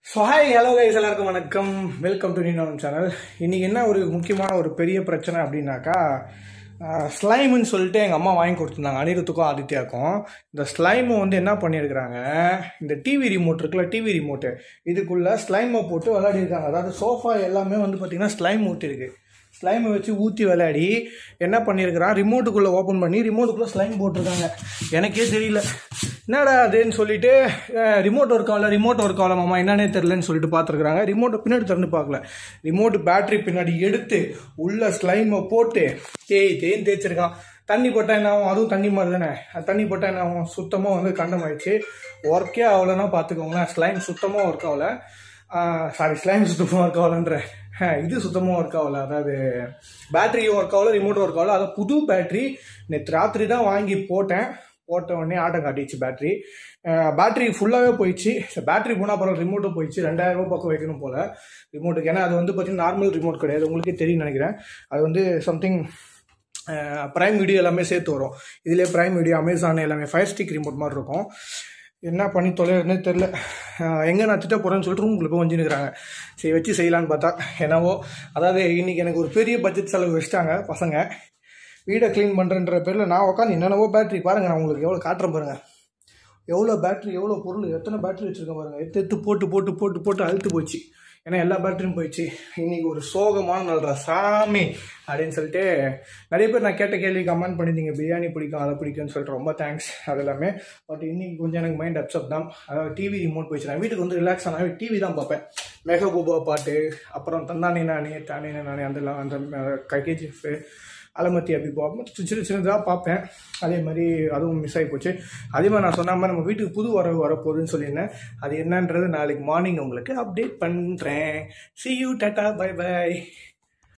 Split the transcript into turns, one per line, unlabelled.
So hi hello guys, எல்லாருக்கும் வணக்கம். Welcome to Ninon channel. இன்றைக்கி என்ன ஒரு முக்கியமான ஒரு பெரிய பிரச்சனை அப்படின்னாக்கா, ஸ்லைமுன்னு சொல்லிட்டு எங்கள் அம்மா வாங்கி கொடுத்துருந்தாங்க அனிருத்துக்கும் ஆதித்யாவுக்கும். இந்த ஸ்லைமை வந்து என்ன பண்ணியிருக்கிறாங்க, இந்த டிவி ரிமோட் இருக்குல்ல, டிவி ரிமோட்டு இதுக்குள்ளே ஸ்லைமை போட்டு விளையாடிருக்காங்க. அதாவது சோஃபா எல்லாமே வந்து பார்த்திங்கன்னா ஸ்லைம் ஊற்றிருக்கு. ஸ்லைமை வச்சு ஊற்றி விளையாடி என்ன பண்ணியிருக்கிறான், ரிமோட்டுக்குள்ளே ஓப்பன் பண்ணி ரிமோட்டுக்குள்ளே ஸ்லைம் போட்டிருக்காங்க. எனக்கே தெரியல என்னடா அதுன்னு சொல்லிட்டு ரிமோட் ஒர்க் ஆகல மாமா, என்னன்னே தெரிலன்னு சொல்லிட்டு பார்த்துருக்குறாங்க. ரிமோட்டை பின்னாடி திறந்து பார்க்கல, ரிமோட் பேட்டரி பின்னாடி எடுத்து உள்ள ஸ்லைமை போட்டு தேய்ன்னு தேய்ச்சிருக்கான். தண்ணி போட்டால் என்ன ஆகும், அதுவும் தண்ணி மாதிரி தானே, தண்ணி போட்டால் என்ன ஆகும், சுத்தமாக வந்து கண்டமாயிடுச்சு. ஒர்க்கே ஆகலைன்னா பார்த்துக்கோங்களேன். ஸ்லைம் சுத்தமாக ஒர்க் ஆகலை, ஸ்லைம் சுத்தமாக ஒர்க் ஆகலன்ற இது சுத்தமாக ஒர்க் ஆகலை. அதாவது பேட்டரியும் ஒர்க் ஆகலை, ரிமோட் ஒர்க் ஆகலை. அதை புது பேட்டரி நேற்று ராத்திரி தான் வாங்கி போட்ட உடனே ஆட்டம் காட்டிடுச்சு. பேட்டரி ஃபுல்லாகவே போயிடுச்சு. பேட்டரி போனால் பரவாயில்ல, ரிமோட்டும் போயிடுச்சு. 2000 ரூபா பக்கம் வைக்கணும் போல் ரிமோட்டுக்கு. ஏன்னா அது வந்து பார்த்தீங்கன்னா நார்மல் ரிமோட் கிடையாது, உங்களுக்கே தெரியும் நினைக்கிறேன். அது வந்து சம்திங் ப்ரைம் வீடியோ எல்லாமே சேர்த்து வரும். இதிலே ப்ரைம் வீடியோ, அமேசான் எல்லாமே ஃபயர் ஸ்டிக் ரிமோட் மாதிரி இருக்கும். என்ன பண்ணி தொலைறதுனே தெரில. எங்கே நான் திட்ட போகிறேன்னு சொல்லிட்டு ரூமுக்குள்ளே போய் வந்துருக்குறாங்க. சரி வச்சு செய்யலான்னு பார்த்தா என்னவோ. அதாவது இன்றைக்கி எனக்கு ஒரு பெரிய பட்ஜெட் செலவு வச்சுட்டாங்க பசங்க. வீடை க்ளீன் பண்ணுறன்ற பேரில் நான் உட்காந்து என்னென்னவோ பேட்டரி பாருங்கள், நான் உங்களுக்கு எவ்வளோ காட்டுறேன் பாருங்கள். எவ்வளோ பேட்டரி, எவ்வளோ பொருள், எத்தனை பேட்டரி வச்சுருக்கேன் பாருங்கள். எடுத்து போட்டு போட்டு போட்டு போட்டு அழுத்து போச்சு. ஏன்னா எல்லா பேட்டரியும் போயிடுச்சு. இன்றைக்கி ஒரு சோகமான நாள்ரா சாமி அப்படின்னு சொல்லிட்டு நிறைய பேர் நான் கேட்ட கேள்வி கமெண்ட் பண்ணியிருந்தீங்க, பிரியாணி பிடிக்கும் அதை பிடிக்கும்னு சொல்லிட்டு. ரொம்ப தேங்க்ஸ் அது எல்லாமே. பட் இன்றைக்கி கொஞ்சம் எனக்கு மைண்ட் அப்செட் தான். அதாவது டிவி ரிமோட் போயிடுச்சு. நான் வீட்டுக்கு வந்து ரிலாக்ஸ் ஆனாவே டிவி தான் பார்ப்பேன். மெகபூபா பாட்டு, அப்புறம் தந்தானே நானே அந்த கேஜிஎஃப், அலமத்தி அபிபா சின்னதாக பார்ப்பேன். அதே மாதிரி அதுவும் மிஸ் ஆகி போச்சு. அதே மாதிரி நான் சொன்ன மாதிரி நம்ம வீட்டுக்கு புது வரவு வரப்போகுதுன்னு சொல்லியிருந்தேன். அது என்னன்றது நாளைக்கு மார்னிங் உங்களுக்கு அப்டேட் பண்ணுறேன். See you, டாட்டா, பை பை.